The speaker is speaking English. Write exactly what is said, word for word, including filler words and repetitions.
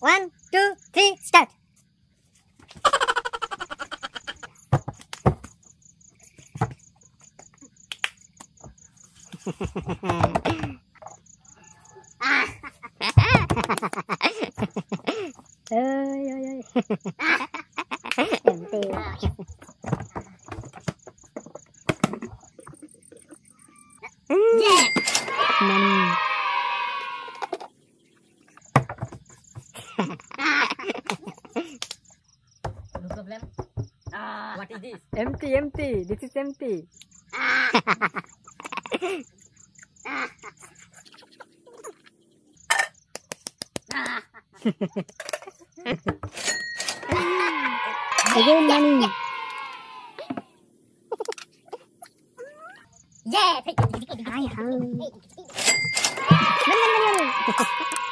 One, two, three, start. Ơi ơi ơi. Em tiêu. Yeah. Năm. No problem. Uh, what is this? Empty, empty. This is empty. Again money. Yeah, take it. Hai hang. No, no, no, no.